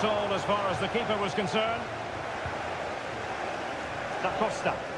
at all as far as the keeper was concerned. Da Costa.